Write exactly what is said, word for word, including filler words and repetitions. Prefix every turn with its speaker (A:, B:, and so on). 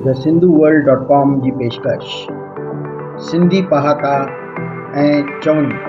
A: The Sindhu world dot com जी पेशकश। सिंधी पहाका ऐं चवणी।